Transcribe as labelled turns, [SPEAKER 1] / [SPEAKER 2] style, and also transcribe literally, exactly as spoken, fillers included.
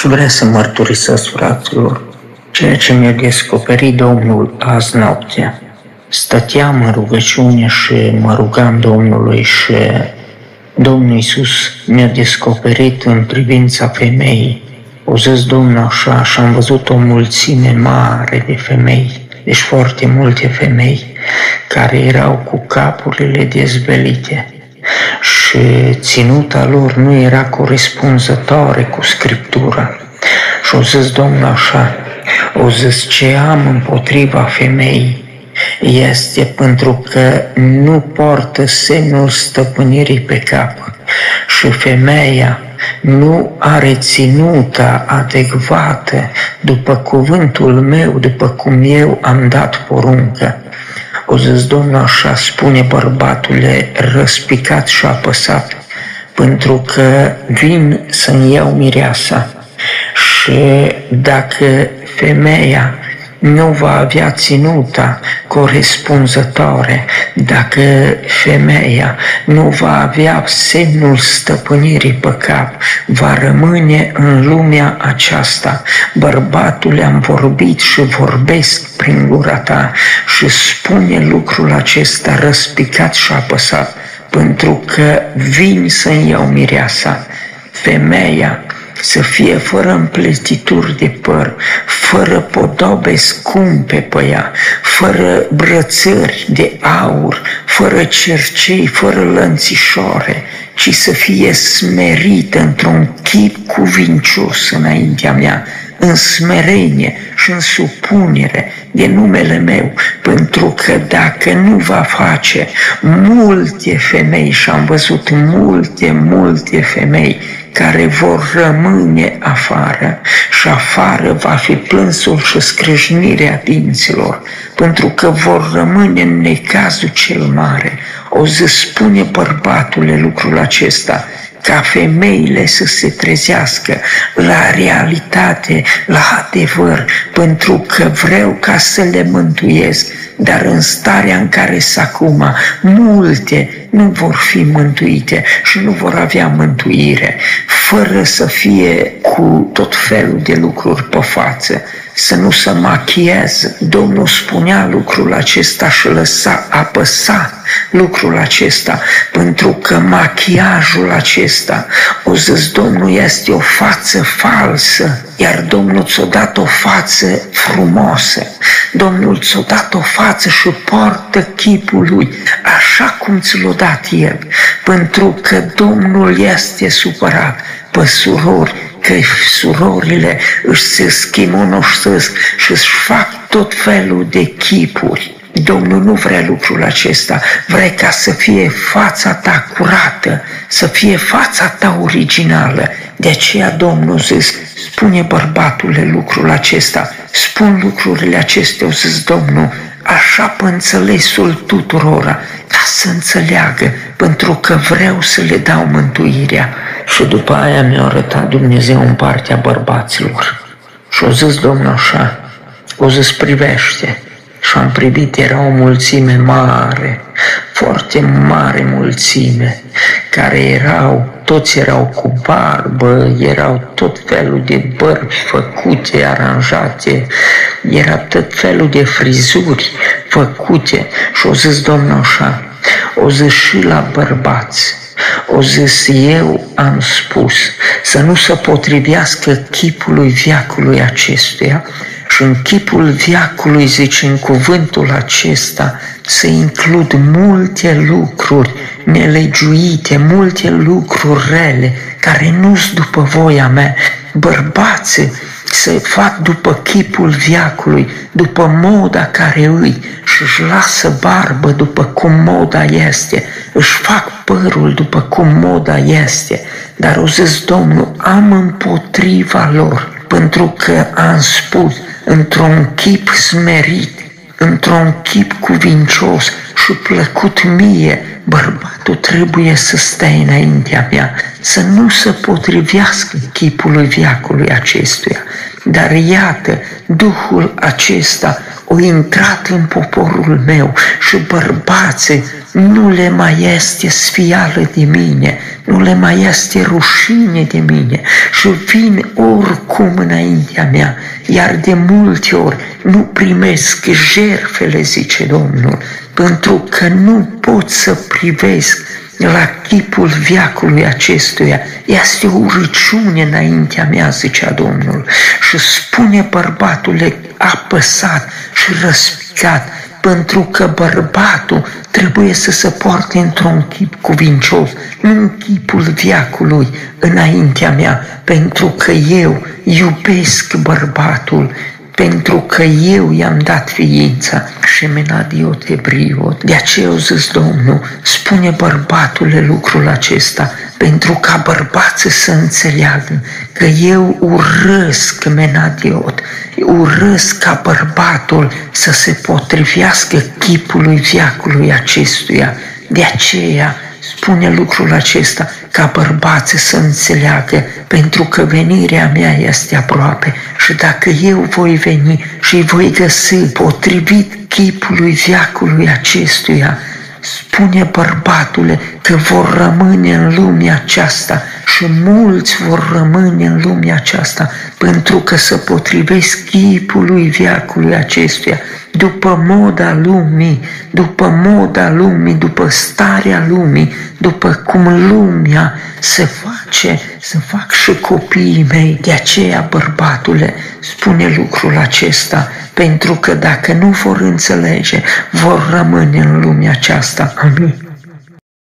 [SPEAKER 1] Și vreau să mărturisesc, fraților, ceea ce mi-a descoperit Domnul azi noaptea. Stăteam în rugăciune și mă rugam Domnului și Domnul Iisus mi-a descoperit în privința femeii. O zis Domnul așa și am văzut o mulțime mare de femei, deci foarte multe femei, care erau cu capurile dezvelite și ținuta lor nu era corespunzătoare cu Scriptura. Și o zis Domnul așa, o zis ce am împotriva femeii este pentru că nu poartă semnul stăpânirii pe cap și femeia nu are ținuta adecvată după cuvântul meu, după cum eu am dat poruncă. O zis Domnul așa, spune bărbatule răspicat și apăsat, pentru că vin să-mi iau mireasa și dacă femeia nu va avea ținuta corespunzătoare, dacă femeia nu va avea semnul stăpânirii pe cap, va rămâne în lumea aceasta. Bărbatule, am vorbit și vorbesc prin gura ta și spune lucrul acesta răspicat și apăsat, pentru că vin să-mi iau mireasa. Femeia să fie fără împletituri de păr, fără podobe scumpe pe ea, fără brățări de aur, fără cercei, fără lănțișoare, ci să fie smerită într-un chip cuvincios înaintea mea, în smerenie și în supunere de numele meu, pentru că dacă nu va face, multe femei, și am văzut multe, multe femei, care vor rămâne afară și afară va fi plânsul și scrâșnirea dinților, pentru că vor rămâne în necazul cel mare. O zi spune bărbatule lucrul acesta, ca femeile să se trezească la realitate, la adevăr, pentru că vreau ca să le mântuiesc, dar în starea în care sunt acum, multe nu vor fi mântuite și nu vor avea mântuire, fără să fie cu tot felul de lucruri pe față, să nu se machieze. Domnul spunea lucrul acesta și lăsa apăsa lucrul acesta, pentru că machiajul acesta, o zis Domnul, este o față falsă, iar Domnul ți-a dat o față frumoasă. Domnul ți-a dat o față și poartă chipul lui, așa cum ți l-a dat El, pentru că Domnul este supărat pe surori, că surorile își se schimonoșesc și își fac tot felul de chipuri. Domnul nu vrea lucrul acesta, vrea ca să fie fața ta curată, să fie fața ta originală. De aceea Domnul zis, spune bărbatule lucrul acesta, spun lucrurile acestea, o zis Domnul, așa pe înțelesul tuturora, ca să înțeleagă, pentru că vreau să le dau mântuirea. Și după aia mi-a arătat Dumnezeu în partea bărbaților. Și o zis Domnul așa, o zis privește. Și am privit, era o mulțime mare, foarte mare mulțime, care erau, toți erau cu barbă, erau tot felul de bărbi făcute, aranjate, era tot felul de frizuri făcute. Și o zis Domnul așa, o zis și la bărbați, o zis eu am spus să nu se potrivească chipului veacului acestuia, și în chipul veacului, zice în cuvântul acesta, să includ multe lucruri nelegiuite, multe lucruri rele, care nu-s după voia mea. Bărbații să fac după chipul veacului, după moda care îi, și își lasă barbă după cum moda este, își fac părul după cum moda este. Dar o zis Domnul, am împotriva lor, pentru că am spus, într-un chip smerit, într-un chip cuvincios și plăcut mie, bărbatul trebuie să stea înaintea mea, să nu se potrivească chipului veacului acestuia. Dar iată, Duhul acesta a intrat în poporul meu și bărbații, nu le mai este sfială de mine, nu le mai este rușine de mine și vin oricum înaintea mea, iar de multe ori nu primesc jertfele, zice Domnul, pentru că nu pot să privesc la chipul veacului acestuia. Este o urăciune înaintea mea, zicea Domnul. Și spune bărbatul apăsat și răspicat, pentru că bărbatul trebuie să se poarte într-un chip cuvincios, nu în chipul veacului înaintea mea, pentru că eu iubesc bărbatul, pentru că eu i-am dat ființa și menadiot ebriot. De aceea au zis Domnul, spune bărbatule lucrul acesta, pentru ca bărbații să înțeleagă că eu urăsc menadiot, urăsc ca bărbatul să se potrivească chipului veacului acestuia. De aceea spune lucrul acesta, ca bărbații să înțeleagă, pentru că venirea mea este aproape și dacă eu voi veni și voi găsi potrivit chipului veacului acestuia, spune bărbatule că vor rămâne în lumea aceasta și mulți vor rămâne în lumea aceasta pentru că se potrivesc chipului veacului acestuia, după moda lumii, după moda lumii, după starea lumii, după cum lumea se face, să fac și copiii mei. De aceea, bărbatule, spune lucrul acesta, pentru că dacă nu vor înțelege, vor rămâne în lumea aceasta. Amin.